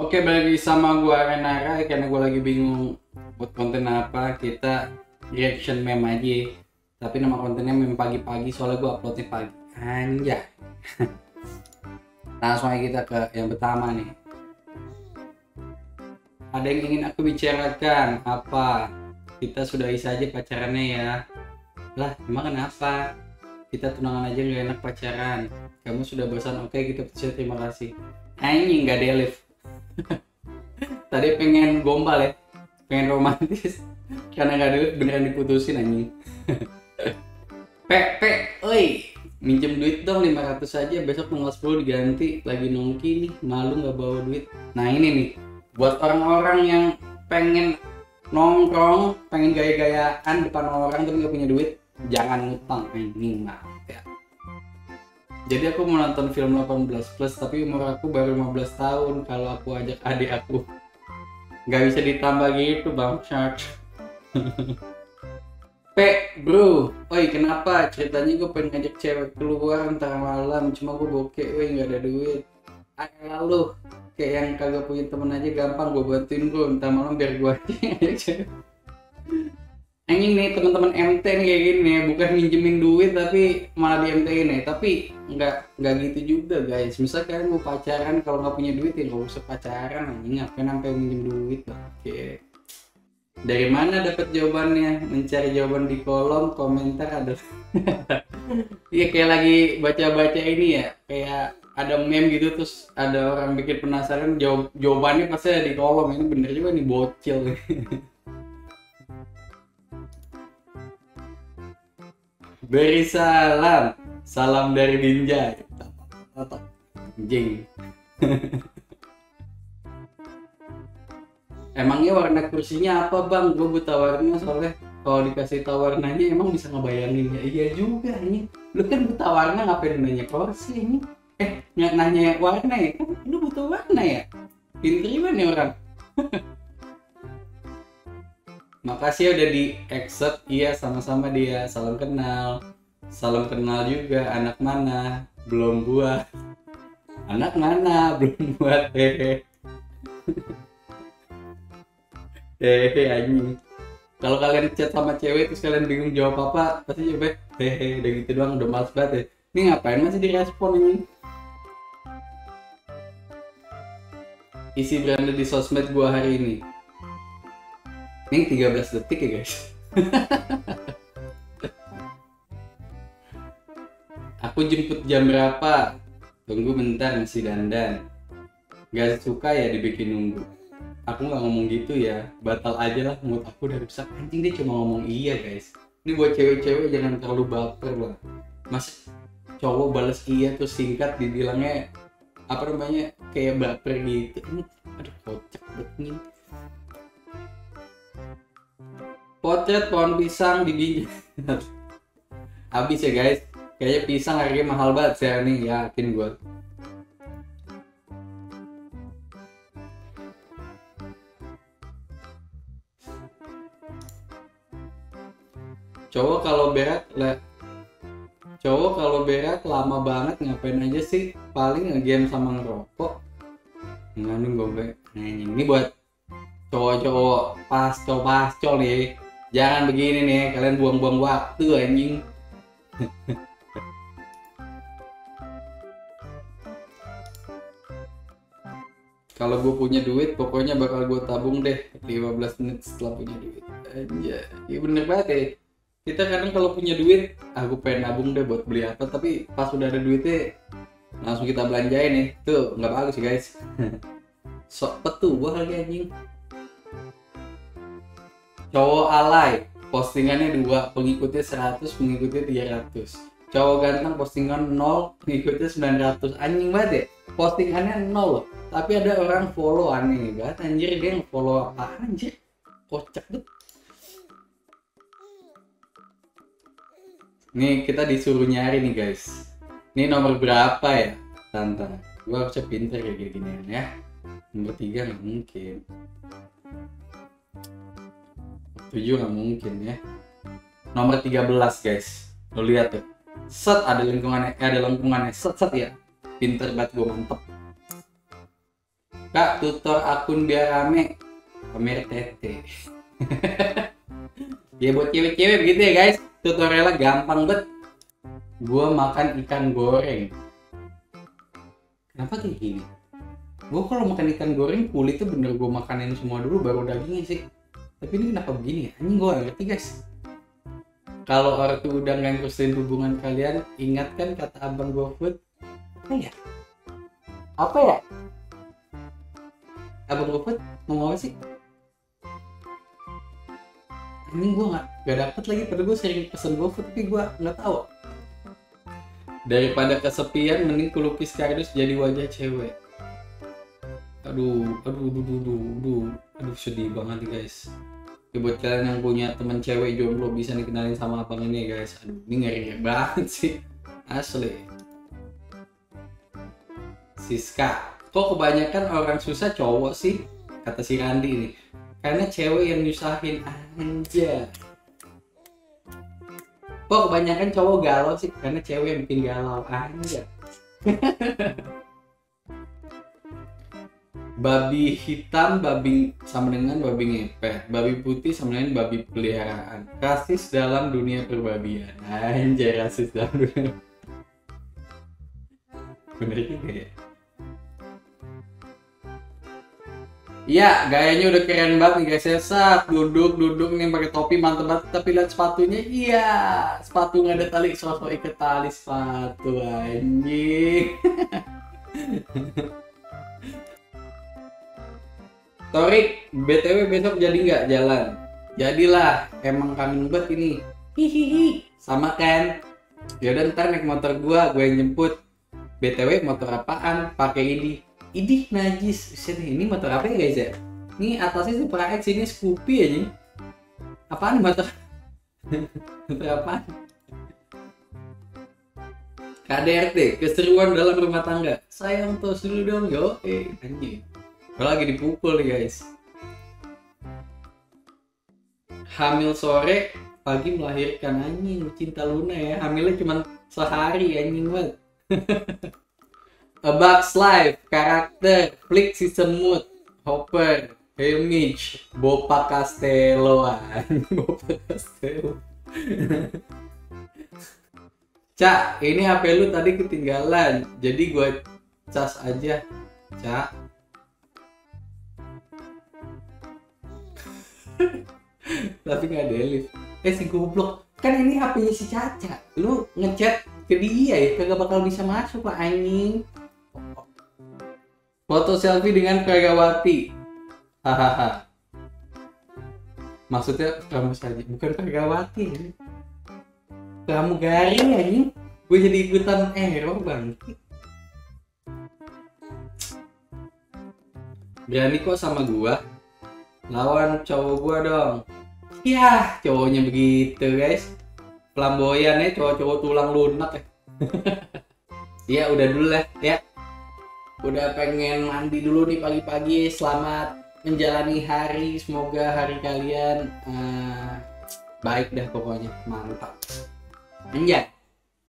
Oke, balik lagi sama gua Renara karena gua lagi bingung buat konten apa. Kita reaction meme aja. Tapi nama kontennya meme pagi-pagi soalnya gua uploadnya pagi. Anjay. Langsung aja kita ke yang pertama nih. Ada yang ingin aku bicarakan apa? Kita sudahi saja pacarannya ya. Lah, emang kenapa? Kita tunangan aja nggak enak pacaran. Kamu sudah bosan, oke kita putus, terima kasih. Anjing nggak delete. Tadi pengen gombal ya, pengen romantis. Karena nggak delete beneran diputusin anjing. Oi, minjem duit dong 500 aja, besok tanggal 10 diganti. Lagi nongki nih, malu nggak bawa duit. Nah ini nih, buat orang-orang yang pengen nongkrong, pengen gaya-gayaan depan orang tapi nggak punya duit, jangan ngutang, ini mah ya. Jadi aku mau nonton film 18 plus tapi umur aku baru 15 tahun. Kalau aku ajak adik aku nggak bisa ditambah gitu bang Shark. Bro, oi kenapa? Ceritanya gue pengen ngajak cewek keluar ntar malam, cuma gue bokeh, woi nggak ada duit. Lalu kayak yang kagak punya temen aja gampang gue bantuin bro, ntar malam biar gue aja ngajak cewek. Anjing nih teman-teman MT nih kayak gini, bukan minjemin duit tapi malah di MT ini. Tapi nggak gitu juga guys. Misal kalian mau pacaran, kalau nggak punya duit ya nggak usah pacaran anjing, ngapain sampai minjem duit. Oke. Dari mana dapat jawabannya? Mencari jawaban di kolom komentar ada. Iya kayak lagi baca-baca ini ya, kayak ada meme gitu terus ada orang bikin penasaran, jawabannya pasti ada di kolom. Ini bener juga nih bocil. Beri salam, salam dari Binjai. Anjing. Emangnya warna kursinya apa bang? Gue buta warna soalnya kalau dikasih tahu warnanya emang bisa ngebayangin ya. Iya juga ini. Lu kan buta warna ngapain nanya kursi ini? Nanya warna ya? Kan lu buta warna ya? Pinter juga nih orang. Makasih ya udah di accept. Iya sama-sama dia. Salam kenal. Salam kenal juga. Anak mana? Belum buat. Anak mana? Belum buat. Hehe. Hehe anjing. Kalau kalian chat sama cewek terus kalian bingung jawab apa, pasti jawab hehe. Udah gitu doang, udah males banget ya. Ini ngapain masih direspon ini? Isi beranda di sosmed gua hari ini. Ini 13 detik ya guys. Aku jemput jam berapa? Tunggu bentar masih dandan. Gak suka ya dibikin nunggu. Aku nggak ngomong gitu ya, batal aja lah, mood aku udah rusak. Anjing dia cuma ngomong iya guys. Ini buat cewek-cewek jangan terlalu baper lah. Mas cowok balas iya terus singkat dibilangnya apa namanya kayak baper gitu. Ini aduh kocak banget nih. Potret pohon pisang di habis ya guys, kayaknya pisang harganya mahal banget saya nih, yakin gue. Cowok kalau berak lama banget ngapain aja sih, paling ngegame sama ngerokok. Nganu gue ini buat cowok-cowok pascol nih, jangan begini nih, kalian buang-buang waktu anjing. Kalau gue punya duit pokoknya bakal gue tabung deh 15 menit setelah punya duit. Anjay, ya bener banget ya. Kita kadang kalau punya duit, aku pengen nabung deh buat beli apa, tapi pas udah ada duitnya langsung kita belanjain nih. Tuh nggak bagus sih guys. Sok petuah lagi anjing. Cowok alay, postingannya 2, pengikutnya 100, pengikutnya 300. Cowok ganteng postingan 0, pengikutnya 900. Anjing banget ya, postingannya 0 tapi ada orang follow, aneh banget anjir. Dia nge-follow apa anjir, kocak banget. Nih kita disuruh nyari nih guys, ini nomor berapa ya tante? Gua harusnya pinter kayak gini ya. Nomor 3 nggak mungkin, 7 nggak mungkin ya. Nomor 13 guys, lo lihat tuh, set ada lingkungannya, set ya. Pinter banget gue, mantep. Kak, tutor akun biar rame. Pamer tete. Ya buat cewek-cewek gitu ya guys. Tutorialnya gampang banget. Gua makan ikan goreng. Kenapa kayak gini? Gua kalau makan ikan goreng kulitnya bener gua makanin semua dulu baru dagingnya sih. Tapi ini kenapa begini ya? Anjing, gua gak ngerti guys. Kalau ortu udah nggak ngerusain hubungan kalian, ingatkan kata abang GoFood. Apa ya? Abang GoFood ngomong apa sih? Ini gue nggak dapet lagi, padahal gue sering pesen GoFood tapi gue nggak tahu. Daripada kesepian, mending kulupis kardus jadi wajah cewek. Aduh, sedih banget nih guys. Ya, buat kalian yang punya temen cewek jomblo bisa dikenalin sama abang ini ya guys. Aduh, ini ngeri banget sih, asli. Siska, kok kebanyakan orang susah cowok sih? Kata si Randi nih. Karena cewek yang nyusahin aja. Kok kebanyakan cowok galau sih? Karena cewek yang bikin galau aja. Babi hitam sama dengan babi ngepet, babi putih sama dengan babi peliharaan. Rasis dalam dunia perbabian. Anjay, rasis dalam dunia. Bener juga ya. Iya, gayanya udah keren banget nih guys ya. Sat, duduk nih pakai topi mantep banget. Tapi lihat sepatunya, iya, sepatu nggak ada tali, sosok ikat tali sepatu anjing. Torik, BTW besok jadi nggak jalan? Jadilah, emang kangen banget ini. Hihihi, sama kan? Yaudah ntar naik motor gue yang jemput. BTW motor apaan? Pakai ini. Idih najis. Ini motor apa ya guys ya? Ini atasnya Supra X, ini Scoopy aja. Apaan motor? Motor apaan? KDRT, keseruan dalam rumah tangga. Sayang tos dulu dong, yo. Anjing. Gue lagi dipukul nih guys. Hamil sore, pagi melahirkan. Anjing, cinta Luna ya. Hamilnya cuma sehari anjing banget. A Bug's Life, karakter, Flick si semut, Hopper, Helmich, Bopa Castello. Bopa Castello. Cak, ini HP lu tadi ketinggalan, jadi gue cas aja, Cak. Tapi nggak delete. Si goblok, kan ini HP-nya si Caca. Lu ngechat ke dia ya, kagak bakal bisa masuk lah anjing. Foto selfie dengan Pragawati. Hahaha. Maksudnya kamu saja, bukan Pragawati. Kamu garing anjing. Gue jadi ikutan error bang. Berani kok sama gua? Lawan cowok gua dong. Yah, cowoknya begitu guys. Flamboyan ya, cowok-cowok tulang lunak ya. Iya, udah dulu lah ya. Udah pengen mandi dulu nih pagi-pagi. Selamat menjalani hari. Semoga hari kalian baik dah pokoknya. Mantap. Anjay.